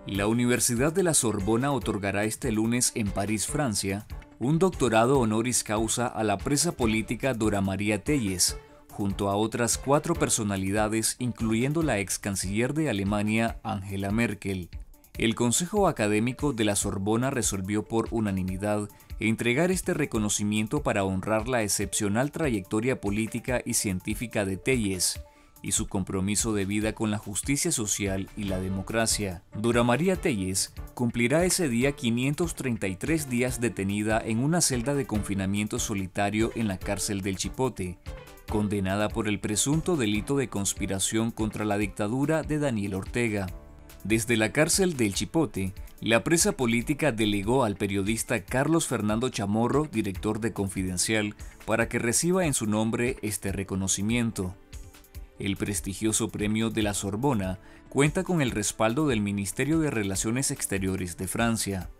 La Universidad de la Sorbona otorgará este lunes en París, Francia, un doctorado honoris causa a la presa política Dora María Tellez, junto a otras 4 personalidades, incluyendo la ex canciller de Alemania, Angela Merkel. El Consejo Académico de la Sorbona resolvió por unanimidad entregar este reconocimiento para honrar la excepcional trayectoria política y científica de Tellez y su compromiso de vida con la justicia social y la democracia. Dora María Tellez cumplirá ese día 533 días detenida en una celda de confinamiento solitario en la cárcel del Chipote, condenada por el presunto delito de conspiración contra la dictadura de Daniel Ortega. Desde la cárcel del Chipote, la presa política delegó al periodista Carlos Fernando Chamorro, director de Confidencial, para que reciba en su nombre este reconocimiento. El prestigioso premio de la Sorbona cuenta con el respaldo del Ministerio de Relaciones Exteriores de Francia.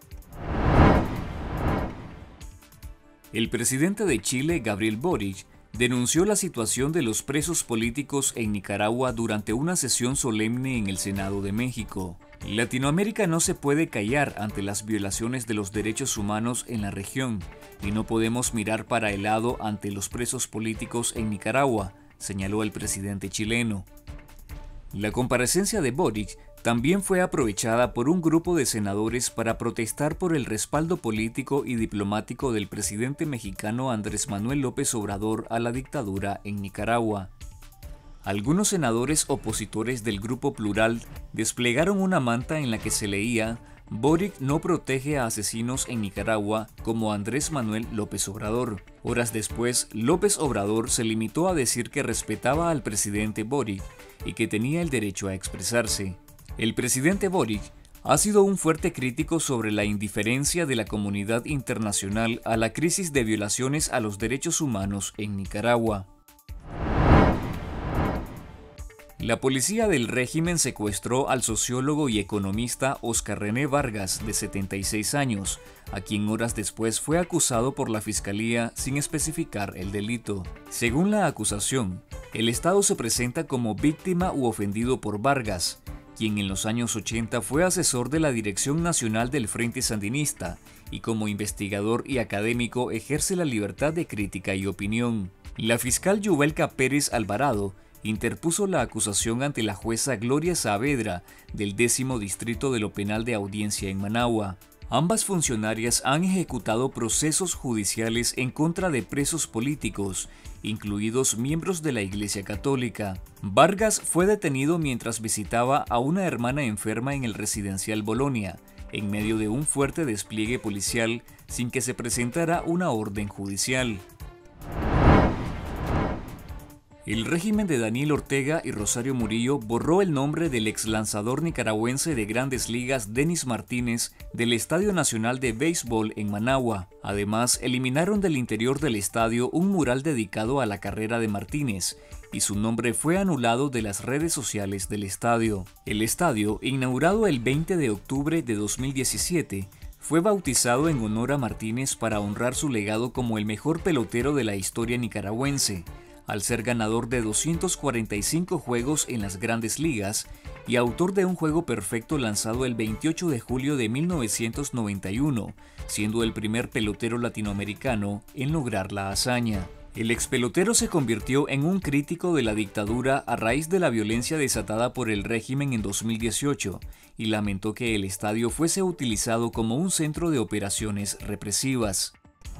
El presidente de Chile, Gabriel Boric, denunció la situación de los presos políticos en Nicaragua durante una sesión solemne en el Senado de México. Latinoamérica no se puede callar ante las violaciones de los derechos humanos en la región y no podemos mirar para el lado ante los presos políticos en Nicaragua, señaló el presidente chileno. La comparecencia de Boric también fue aprovechada por un grupo de senadores para protestar por el respaldo político y diplomático del presidente mexicano Andrés Manuel López Obrador a la dictadura en Nicaragua. Algunos senadores opositores del Grupo Plural desplegaron una manta en la que se leía «Boric no protege a asesinos en Nicaragua como Andrés Manuel López Obrador». Horas después, López Obrador se limitó a decir que respetaba al presidente Boric y que tenía el derecho a expresarse. El presidente Boric ha sido un fuerte crítico sobre la indiferencia de la comunidad internacional a la crisis de violaciones a los derechos humanos en Nicaragua. La policía del régimen secuestró al sociólogo y economista Óscar René Vargas, de 76 años, a quien horas después fue acusado por la fiscalía sin especificar el delito. Según la acusación, el Estado se presenta como víctima u ofendido por Vargas, quien en los años 80 fue asesor de la Dirección Nacional del Frente Sandinista y como investigador y académico ejerce la libertad de crítica y opinión. La fiscal Yubelka Pérez Alvarado interpuso la acusación ante la jueza Gloria Saavedra del 10º Distrito de lo Penal de Audiencia en Managua. Ambas funcionarias han ejecutado procesos judiciales en contra de presos políticos, incluidos miembros de la Iglesia Católica. Vargas fue detenido mientras visitaba a una hermana enferma en el residencial Bolonia, en medio de un fuerte despliegue policial sin que se presentara una orden judicial. El régimen de Daniel Ortega y Rosario Murillo borró el nombre del ex lanzador nicaragüense de Grandes Ligas Denis Martínez del Estadio Nacional de Béisbol en Managua. Además, eliminaron del interior del estadio un mural dedicado a la carrera de Martínez y su nombre fue anulado de las redes sociales del estadio. El estadio, inaugurado el 20 de octubre de 2017, fue bautizado en honor a Martínez para honrar su legado como el mejor pelotero de la historia nicaragüense, al ser ganador de 245 juegos en las Grandes Ligas y autor de un juego perfecto lanzado el 28 de julio de 1991, siendo el primer pelotero latinoamericano en lograr la hazaña. El expelotero se convirtió en un crítico de la dictadura a raíz de la violencia desatada por el régimen en 2018 y lamentó que el estadio fuese utilizado como un centro de operaciones represivas.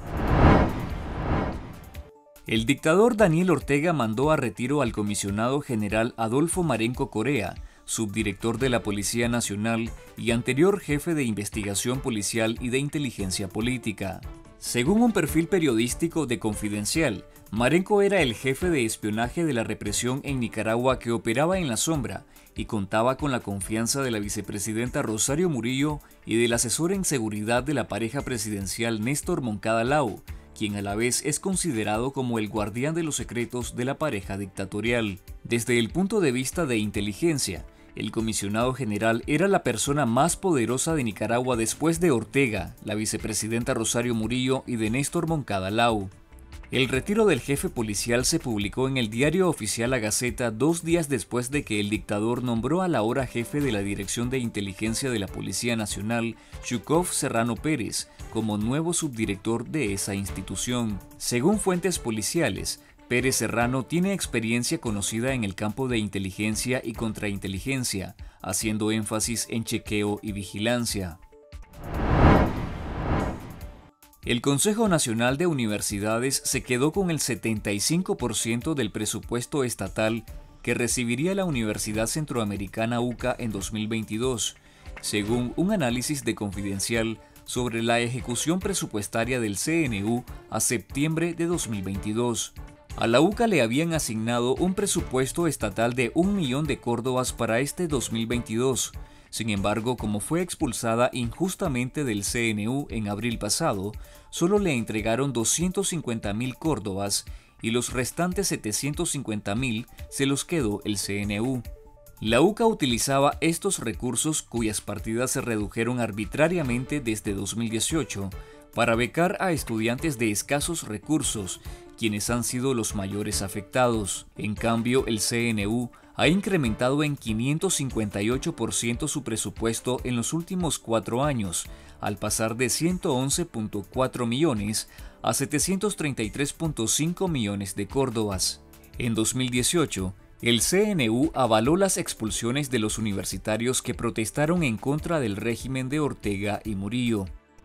El dictador Daniel Ortega mandó a retiro al comisionado general Adolfo Marenco Correa, subdirector de la Policía Nacional y anterior jefe de investigación policial y de inteligencia política. Según un perfil periodístico de Confidencial, Marenco era el jefe de espionaje de la represión en Nicaragua que operaba en la sombra y contaba con la confianza de la vicepresidenta Rosario Murillo y del asesor en seguridad de la pareja presidencial Néstor Moncada Lau, quien a la vez es considerado como el guardián de los secretos de la pareja dictatorial. Desde el punto de vista de inteligencia, el comisionado general era la persona más poderosa de Nicaragua después de Ortega, la vicepresidenta Rosario Murillo y de Néstor Moncada Lau. El retiro del jefe policial se publicó en el diario oficial La Gaceta 2 días después de que el dictador nombró al ahora jefe de la Dirección de Inteligencia de la Policía Nacional, Chukov Serrano Pérez, como nuevo subdirector de esa institución. Según fuentes policiales, Pérez Serrano tiene experiencia conocida en el campo de inteligencia y contrainteligencia, haciendo énfasis en chequeo y vigilancia. El Consejo Nacional de Universidades se quedó con el 75% del presupuesto estatal que recibiría la Universidad Centroamericana UCA en 2022, según un análisis de Confidencial sobre la ejecución presupuestaria del CNU a septiembre de 2022. A la UCA le habían asignado un presupuesto estatal de 1 millón de córdobas para este 2022. Sin embargo, como fue expulsada injustamente del CNU en abril pasado, solo le entregaron 250.000 córdobas y los restantes 750.000 se los quedó el CNU. La UCA utilizaba estos recursos, cuyas partidas se redujeron arbitrariamente desde 2018, para becar a estudiantes de escasos recursos, quienes han sido los mayores afectados. En cambio, el CNU ha incrementado en 558% su presupuesto en los últimos 4 años, al pasar de 111.4 millones a 733.5 millones de córdobas. En 2018, el CNU avaló las expulsiones de los universitarios que protestaron en contra del régimen de Ortega y Murillo.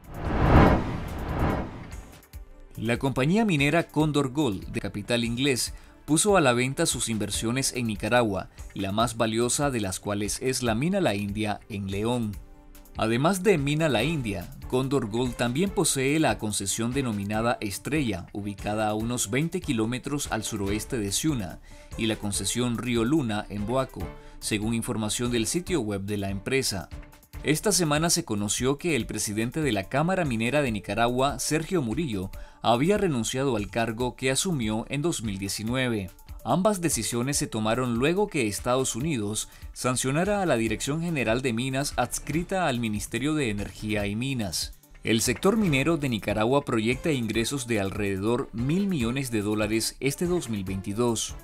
La compañía minera Condor Gold, de capital inglés, puso a la venta sus inversiones en Nicaragua, la más valiosa de las cuales es la Mina La India en León. Además de Mina La India, Condor Gold también posee la concesión denominada Estrella, ubicada a unos 20 kilómetros al suroeste de Ciuna, y la concesión Río Luna en Boaco, según información del sitio web de la empresa. Esta semana se conoció que el presidente de la Cámara Minera de Nicaragua, Sergio Murillo, había renunciado al cargo que asumió en 2019. Ambas decisiones se tomaron luego que Estados Unidos sancionara a la Dirección General de Minas adscrita al Ministerio de Energía y Minas. El sector minero de Nicaragua proyecta ingresos de alrededor $1.000 millones este 2022.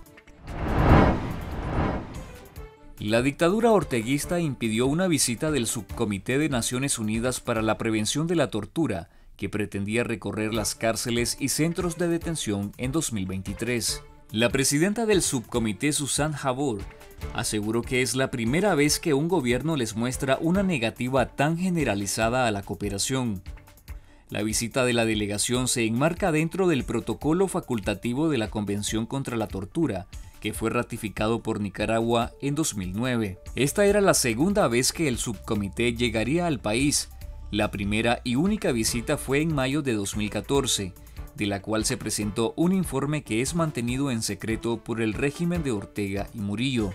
La dictadura orteguista impidió una visita del Subcomité de Naciones Unidas para la Prevención de la Tortura, que pretendía recorrer las cárceles y centros de detención en 2023. La presidenta del subcomité, Susan Jabor, aseguró que es la primera vez que un gobierno les muestra una negativa tan generalizada a la cooperación. La visita de la delegación se enmarca dentro del protocolo facultativo de la Convención contra la Tortura, que fue ratificado por Nicaragua en 2009. Esta era la segunda vez que el subcomité llegaría al país. La primera y única visita fue en mayo de 2014, de la cual se presentó un informe que es mantenido en secreto por el régimen de Ortega y Murillo.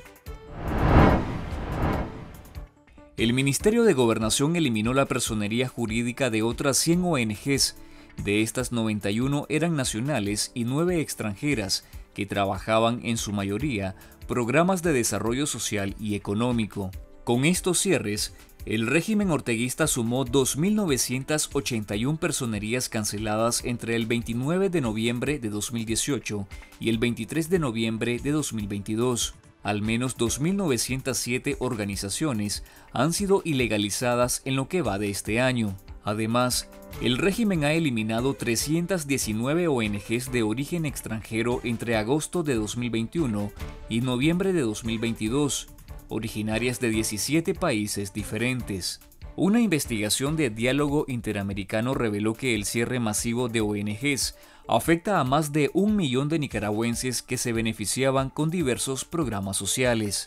El Ministerio de Gobernación eliminó la personería jurídica de otras 100 ONGs. De estas, 91 eran nacionales y 9 extranjeras, que trabajaban en su mayoría programas de desarrollo social y económico. Con estos cierres, el régimen orteguista sumó 2.981 personerías canceladas entre el 29 de noviembre de 2018 y el 23 de noviembre de 2022. Al menos 2.907 organizaciones han sido ilegalizadas en lo que va de este año. Además, el régimen ha eliminado 319 ONGs de origen extranjero entre agosto de 2021 y noviembre de 2022, originarias de 17 países diferentes. Una investigación de Diálogo Interamericano reveló que el cierre masivo de ONGs afecta a más de 1 millón de nicaragüenses que se beneficiaban con diversos programas sociales.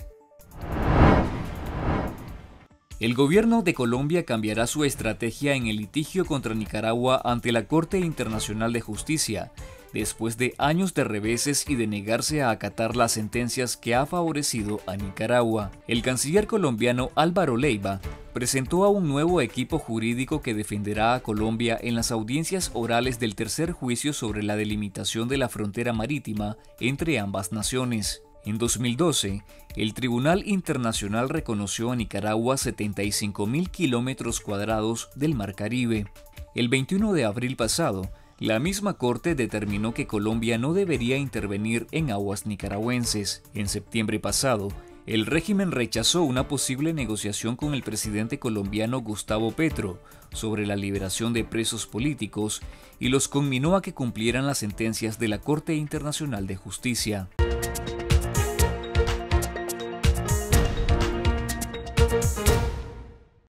El gobierno de Colombia cambiará su estrategia en el litigio contra Nicaragua ante la Corte Internacional de Justicia, después de años de reveses y de negarse a acatar las sentencias que ha favorecido a Nicaragua. El canciller colombiano Álvaro Leiva presentó a un nuevo equipo jurídico que defenderá a Colombia en las audiencias orales del tercer juicio sobre la delimitación de la frontera marítima entre ambas naciones. En 2012, el Tribunal Internacional reconoció a Nicaragua 75.000 kilómetros cuadrados del Mar Caribe. El 21 de abril pasado, La misma Corte determinó que Colombia no debería intervenir en aguas nicaragüenses. En septiembre pasado, el régimen rechazó una posible negociación con el presidente colombiano Gustavo Petro sobre la liberación de presos políticos y los conminó a que cumplieran las sentencias de la Corte Internacional de Justicia.